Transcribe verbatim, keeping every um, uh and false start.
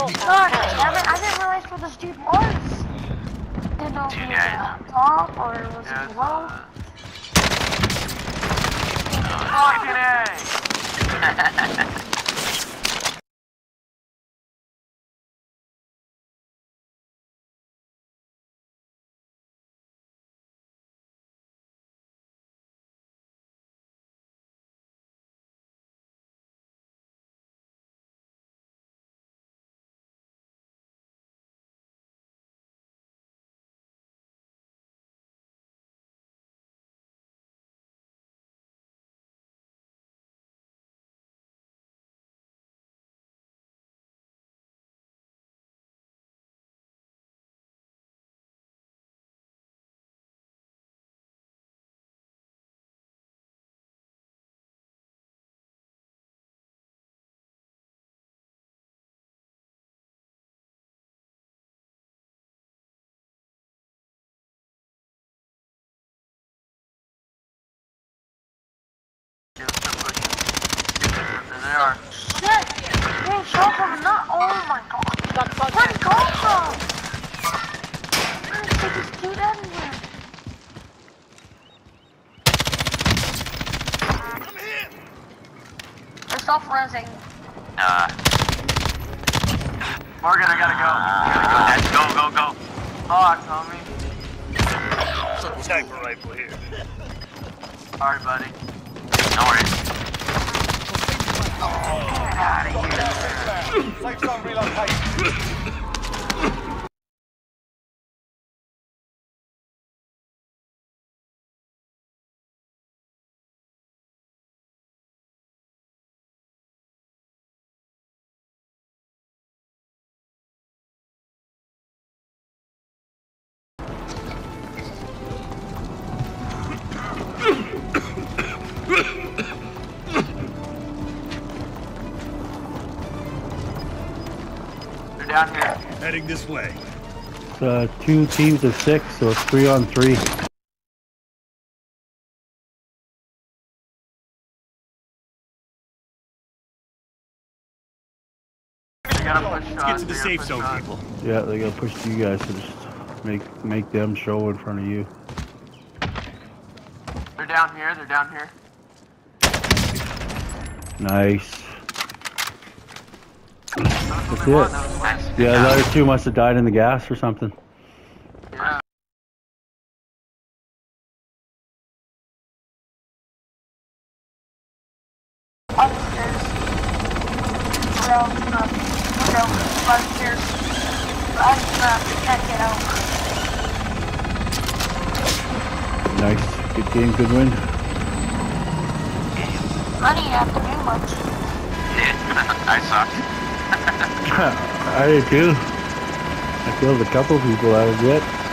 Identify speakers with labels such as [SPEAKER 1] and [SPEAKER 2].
[SPEAKER 1] God damn it, I didn't realize where this dude was. Didn't know if he was on top or was he below.
[SPEAKER 2] Fucking A! They are.
[SPEAKER 1] Shit! They shot from not. Oh my god. Where'd he come from? Where did this dude anywhere?
[SPEAKER 3] I'm here.
[SPEAKER 1] They're self-resing.
[SPEAKER 2] Uh. Morgan, I gotta go. Gotta go. Go, go, go. Fuck, homie.
[SPEAKER 3] Sniper rifle here.
[SPEAKER 2] Alright, buddy. No worries.
[SPEAKER 1] Get out of here.
[SPEAKER 3] Safe zone relocate.
[SPEAKER 2] They're down here.
[SPEAKER 3] Heading this way.
[SPEAKER 4] It's uh, two teams of six, so it's three on three.
[SPEAKER 2] They gotta push
[SPEAKER 3] Let's
[SPEAKER 2] shots.
[SPEAKER 3] get to the
[SPEAKER 2] They
[SPEAKER 3] safe
[SPEAKER 2] gotta
[SPEAKER 3] zone,
[SPEAKER 2] push shots.
[SPEAKER 3] people.
[SPEAKER 4] Yeah, they gotta push to you guys to just make make them show in front of you.
[SPEAKER 2] They're down here. They're down here.
[SPEAKER 4] Nice.
[SPEAKER 2] That's
[SPEAKER 4] it.
[SPEAKER 2] Nice.
[SPEAKER 4] Yeah, the other two must have died in the gas or something.
[SPEAKER 2] Yeah.
[SPEAKER 1] Upstairs. Around, uh, around, upstairs. I uh, can't get out.
[SPEAKER 4] Nice. Good game, good win.
[SPEAKER 1] I didn't have to do much.
[SPEAKER 2] I suck.
[SPEAKER 4] I did too. I killed a couple people, that was it.